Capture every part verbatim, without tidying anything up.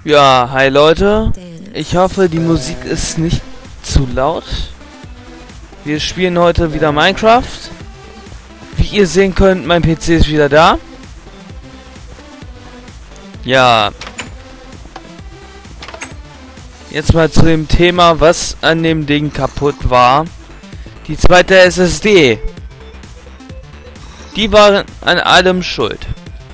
Ja, hi Leute. Ich hoffe, die Musik ist nicht zu laut. Wir spielen heute wieder Minecraft. Wie ihr sehen könnt, mein P C ist wieder da. Ja. Jetzt mal zu dem Thema, was an dem Ding kaputt war. Die zweite S S D. Die war an allem schuld.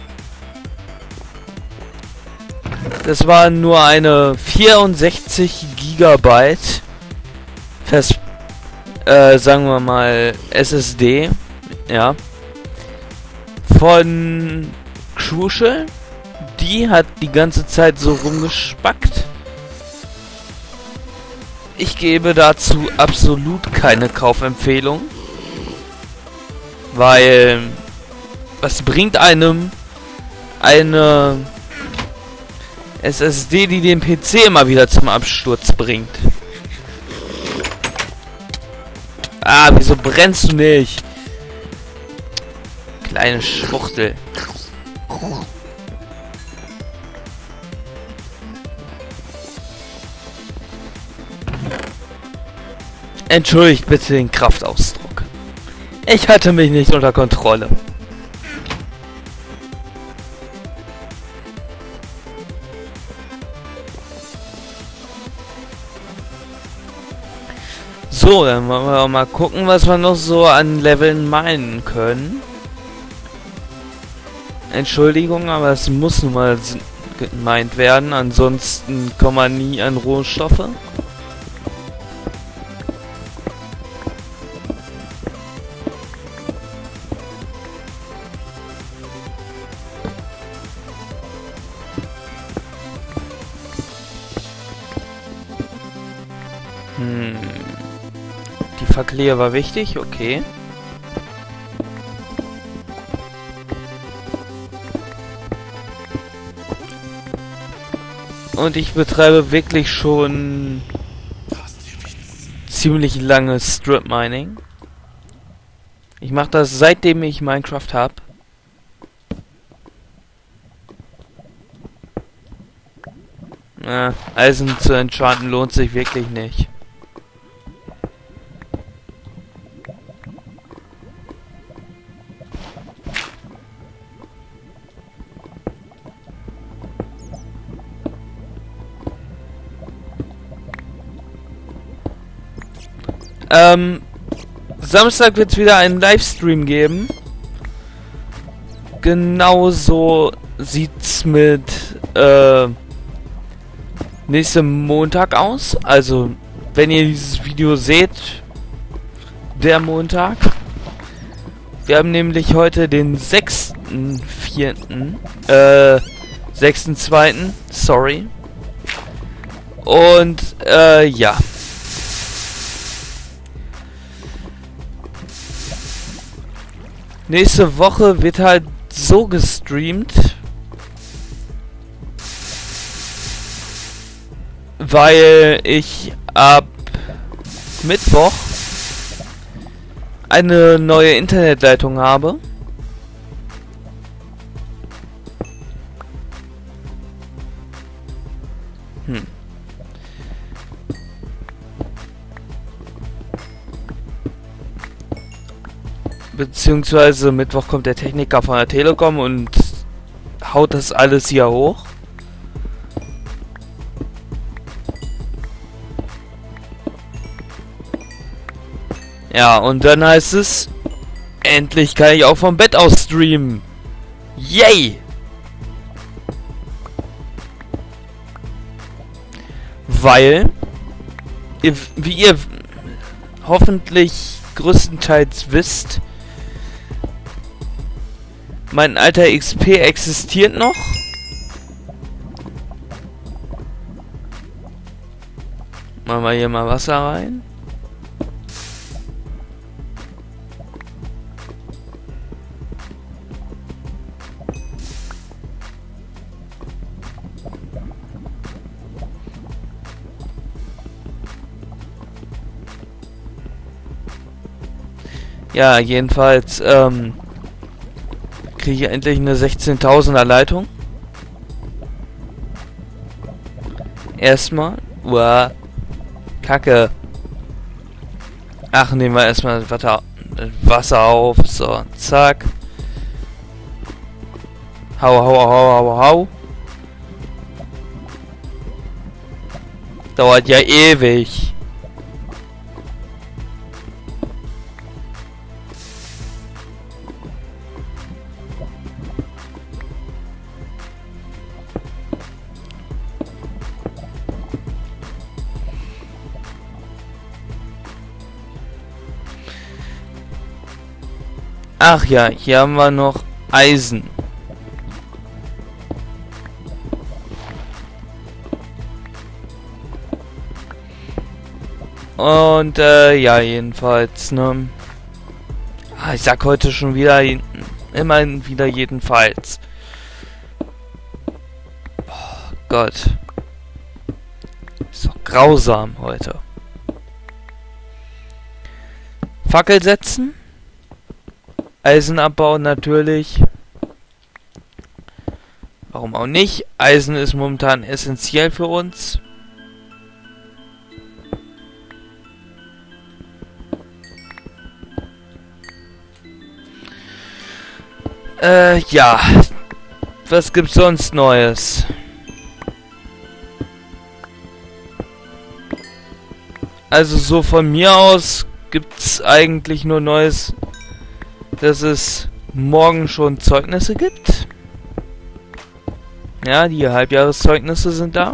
Das war nur eine vierundsechzig Gigabyte Fest, äh, sagen wir mal S S D, ja, von Crucial. Die hat die ganze Zeit so rumgespackt. Ich gebe dazu absolut keine Kaufempfehlung, weil was bringt einem eine S S D, die den P C immer wieder zum Absturz bringt? Ah, wieso brennst du nicht? Kleine Schwuchtel. Entschuldigt bitte den Kraftausdruck. Ich hatte mich nicht unter Kontrolle. So, dann wollen wir auch mal gucken, was wir noch so an Leveln meinen können. Entschuldigung, aber es muss nun mal gemeint werden, ansonsten kommen wir nie an Rohstoffe. Hm. Die Fackel hier war wichtig, okay. Und ich betreibe wirklich schon ziemlich lange Strip Mining. Ich mache das seitdem ich Minecraft habe. Äh, Eisen zu enchanten lohnt sich wirklich nicht. Ähm, Samstag wird es wieder einen Livestream geben. Genauso sieht's mit äh, nächstem Montag aus. Also, wenn ihr dieses Video seht, der Montag. Wir haben nämlich heute den sechsten vierten Äh, sechsten zweiten Sorry. Und, äh, ja. Nächste Woche wird halt so gestreamt, weil ich ab Mittwoch eine neue Internetleitung habe. Hm. Beziehungsweise Mittwoch kommt der Techniker von der Telekom und haut das alles hier hoch. Ja, und dann heißt es, endlich kann ich auch vom Bett aus streamen. Yay! Weil, ihr, wie ihr hoffentlich größtenteils wisst, mein alter X P existiert noch. Machen wir hier mal Wasser rein. Ja, jedenfalls, ähm, kriege ich endlich eine sechzehntausender Leitung. erstmal... Uah, Kacke. Ach, nehmen wir erstmal das Wasser, Wasser auf. So, zack. Hau, hau, hau, hau, hau. Dauert ja ewig. Ach ja, hier haben wir noch Eisen. Und äh, ja, jedenfalls, ne? Ah, ich sag heute schon wieder, immer wieder jedenfalls. Oh Gott. Ist doch grausam heute. Fackel setzen. Eisen abbauen natürlich. Warum auch nicht? Eisen ist momentan essentiell für uns. Äh, ja. Was gibt's sonst Neues? Also so von mir aus gibt's eigentlich nur Neues, dass es morgen schon Zeugnisse gibt. Ja, die Halbjahreszeugnisse sind da.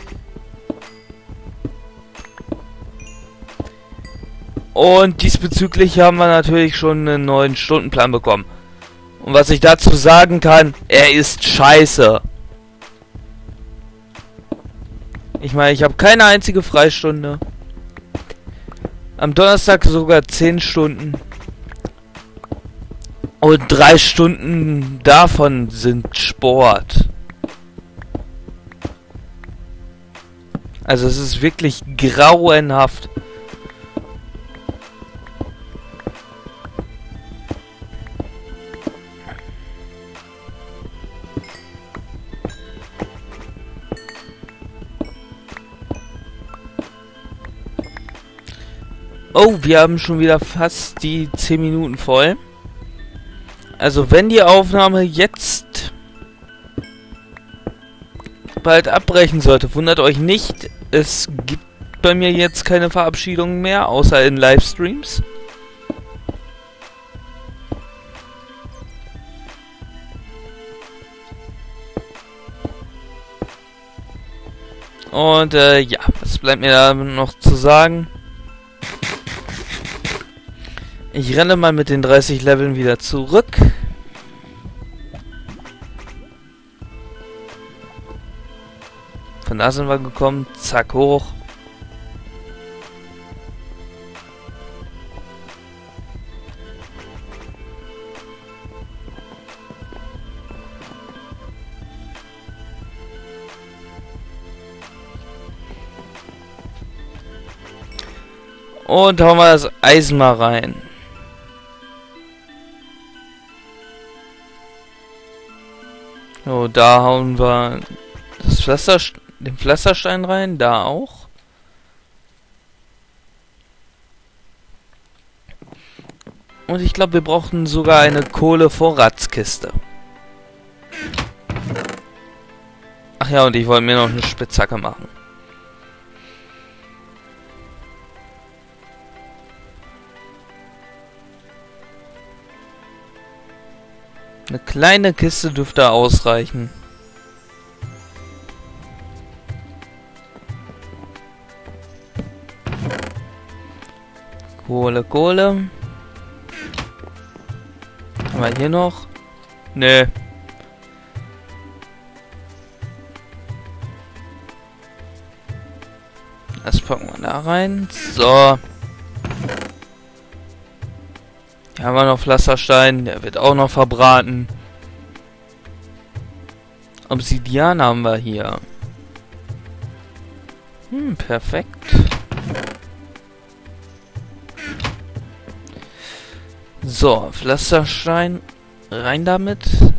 Und diesbezüglich haben wir natürlich schon einen neuen Stundenplan bekommen. Und was ich dazu sagen kann, er ist scheiße. Ich meine, ich habe keine einzige Freistunde. Am Donnerstag sogar zehn Stunden. Und drei Stunden davon sind Sport. Also es ist wirklich grauenhaft. Oh, wir haben schon wieder fast die zehn Minuten voll. Also wenn die Aufnahme jetzt bald abbrechen sollte, wundert euch nicht, es gibt bei mir jetzt keine Verabschiedungen mehr, außer in Livestreams. Und äh, ja, was bleibt mir da noch zu sagen? Ich renne mal mit den dreißig Leveln wieder zurück. Von da sind wir gekommen. Zack, hoch. Und hauen wir das Eisen mal rein. So, da hauen wir das Pflaster, den Pflasterstein rein, da auch. Und ich glaube, wir brauchten sogar eine Kohlevorratskiste. Ach ja, und ich wollte mir noch eine Spitzhacke machen. Eine kleine Kiste dürfte ausreichen. Kohle, Kohle. Haben wir hier noch? Nö. Das packen wir da rein. So. Hier haben wir noch Pflasterstein. Der wird auch noch verbraten. Obsidian haben wir hier. Hm, perfekt. So, Pflasterstein. Rein damit.